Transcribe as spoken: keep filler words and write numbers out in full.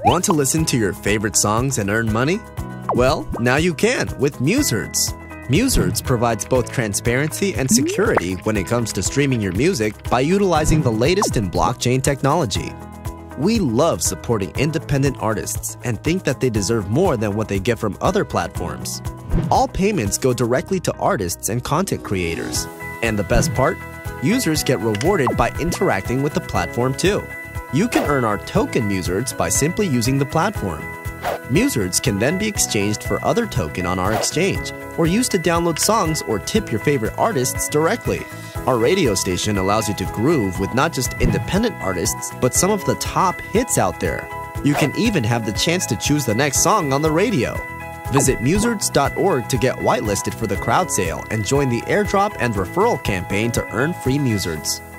Want to listen to your favorite songs and earn money? Well, now you can with Musers. Musers provides both transparency and security when it comes to streaming your music by utilizing the latest in blockchain technology. We love supporting independent artists and think that they deserve more than what they get from other platforms. All payments go directly to artists and content creators. And the best part? Users get rewarded by interacting with the platform too. You can earn our token Musers by simply using the platform. Musers can then be exchanged for other token on our exchange, or used to download songs or tip your favorite artists directly. Our radio station allows you to groove with not just independent artists, but some of the top hits out there. You can even have the chance to choose the next song on the radio. Visit musers dot org to get whitelisted for the crowd sale and join the airdrop and referral campaign to earn free Musers.